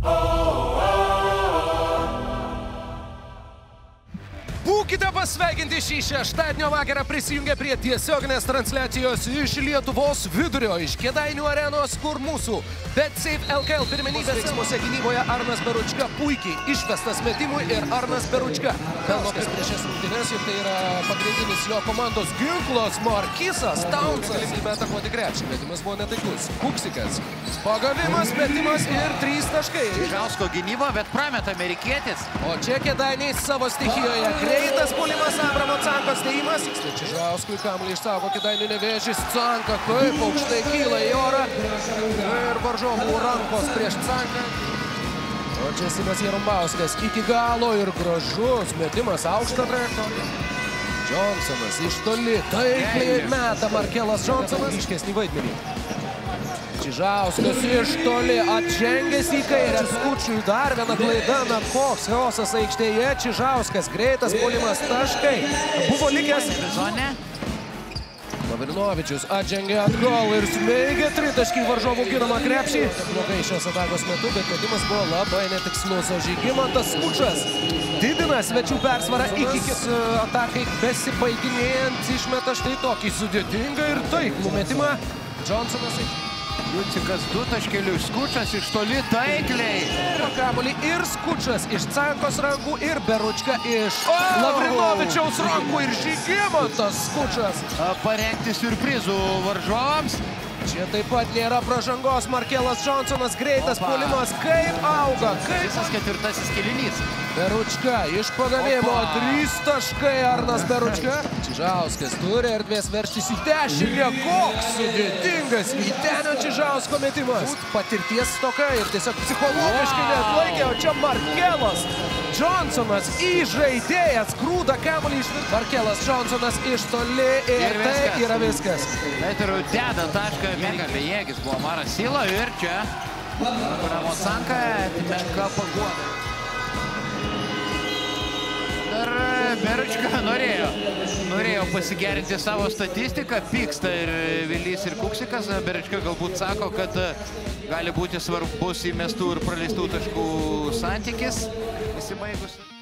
Būkite pasveikinti šį šeštadienio vakarą prisijungę prie tiesioginės transliacijos iš Lietuvos vidurio, iš Kėdainių arenos, kur mūsų BetSafe LKL pirmenybės veiksmuose gynyboje Arnas Beručka puikiai išvestas metimui ir Arnas Beručka pelnokas prieš šias rungtynes ir tai yra pagrindinis jo komandos ginklas Markisas Townsas. Galimybė atakuoti krepšį, metimas buvo netaiklus. Kuksikas, pagavimas, metimas ir 3 taškai. Čižausko gynyba, bet prameta amerikietis. O čia Kėdainiai savo stichijoje. Greitas puolimas, Abramo Cankos dėjimas. Čižauskui kamuolį išsaugo Kėdainių Nevėžis. Canka kaip aukštai kyla į orą. Ir varžovų rankos prieš Canką. O čia Simas Jarumbauskas iki galo ir gražus metimas aukštą trajektoriją. Johnsonas iš toli. Taikliai meta Markelas Johnsonas. Ryškesnį vaidmenį. Čižauskas iš toli atžengęs į kairę. Skučiui dar viena klaida. Na koks chaosas aikštėje. Čižauskas greitas puolimas, taškai. Buvo likęs. Lavrinovičius atžengė atgal ir smeigia tritaškį varžovų ginamą krepšį. Blogai šios atakos metu, bet metimas buvo labai netikslus. O Žygimantas Skučas didina svečių persvarą iki atakai besibaiginėjant. Išmeta štai tokį sudėtingą ir taiklų metimą. Johnsonas Jucikas 2 taškelius, Skučas iš toli taikliai. Kamuolį ir Skučas iš Cankos rankų ir Beručka iš Lavrinovičiaus rankų ir Žygimantas Skučas. Parengti siurprizų varžovams. Čia taip pat nėra pražangos. Markelas Johnsonas greitas puolimas. Kaip auga. Visas ketvirtasis kėlinys. Beručka iš pagavimo 3 taškai Arnas Beručka. Čižauskas turi erdvės veržtis į dešinę. Koks sudėtingas Vytenio Čižausko metimas. Patirties stoka ir tiesiog psichologiškai neatlaikė. O čia Markelas Johnsonas įžaidėjas grūda kamuolį iš Markelas Johnsonas iš toli ir tai yra viskas. Bet ir deda tašką mega bejėgis buvo Maras Silo ir čia Abramo Canka menka paguoda. Dar Beručka norėjo pasigerinti savo statistiką, pyksta ir Vilys ir Kuksikas. Beručka galbūt sako, kad gali būti svarbus įmestų ir praleistų taškų santykis įsibaigus.